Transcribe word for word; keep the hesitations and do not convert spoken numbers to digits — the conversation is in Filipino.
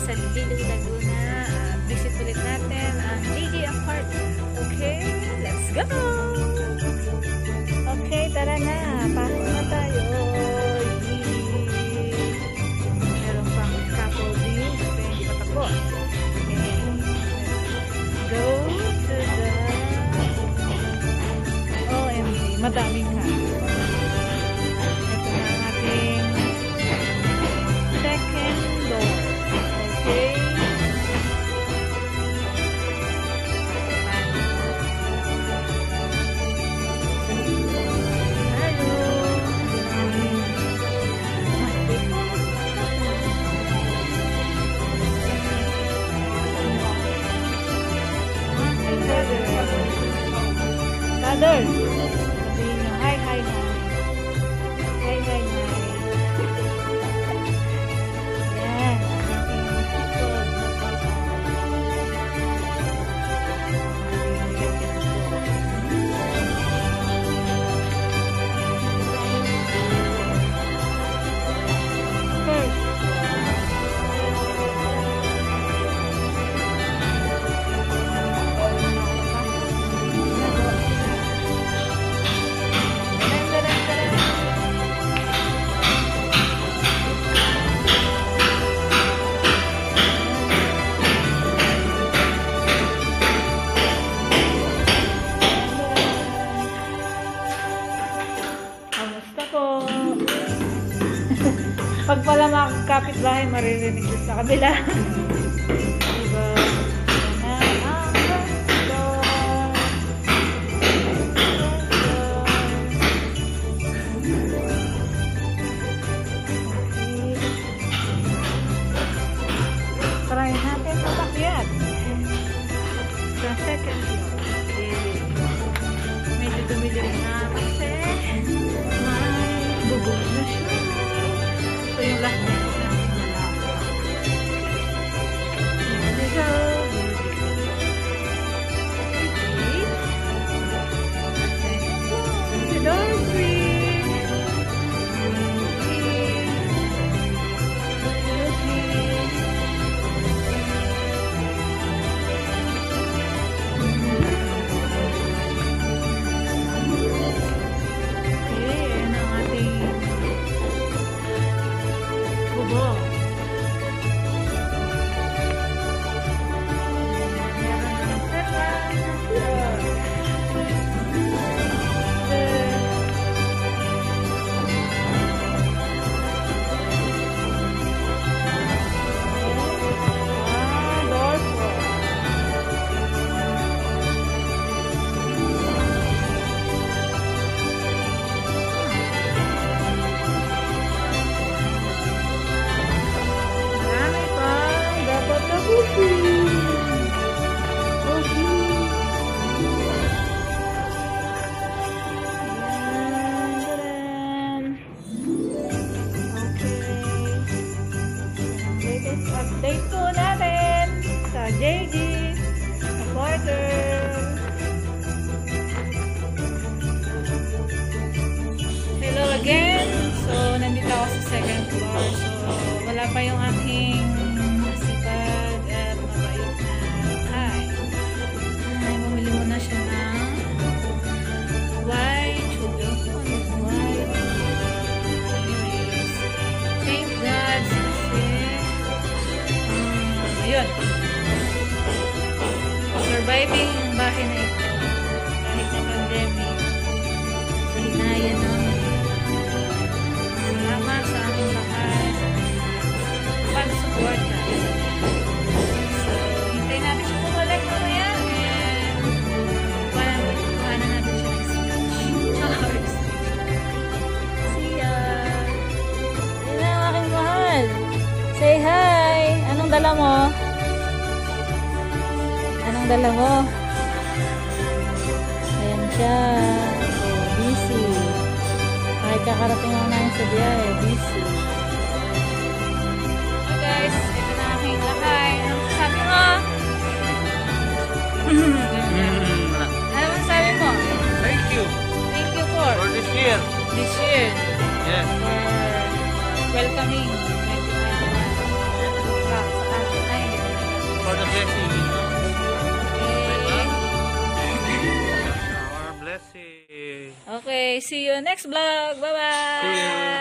sa Lilow, Laguna. At visit ulit natin ang J J Apartment. Okay, let's go! Okay, tara na. Pasok na tayo. Meron pang couple view kasi hindi pa tapos. Okay, go to the O M G, madaming ka. Ito na ang ating second door. Okay. Father, sabihin nyo, hi, hi, hi. Hi, hi, hi. Yan, ang ating sikod na papa. First. Pag pala mga kapitbahay, maririnig ko sa kabila. Diba? Yan na ang door. Okay. Try natin sa takyat. Sa second floor. Okay. Medyo dumilim na kasi may bubog na siya. So, yung last night ko natin malaki. Here we go. Okay. The door is free. Update po natin sa J J Apartment. Hello again. So, nandito ako sa second floor. So, wala pa yung aking masipag at mabait na kay. Ay, bumili muna siya ng white chocolate. White. Anyways, thank God kasi ayun. Surviving ang bahay na ito. Kahit na pandemic. Hinaya namin. Salamat sa aming lakas. Pag-support na. So, hintayin natin siya bumalik mamaya. And, kuha na natin siya ng speech. Charles. See ya. Yun na ang aking mahal. Say hi. Anong dala mo? Anong dala mo? Ayan siya. Oh, busy. Kahit kakarating ako namin sa biyahe, busy. So guys, ito na aking lakay. Anong sabi mo? Ano bang sabi mo? Thank you. Thank you for? For this year. This year. Yes. For welcoming twenty twenty-one. Sa atin. Okay, see you next vlog. Bye-bye!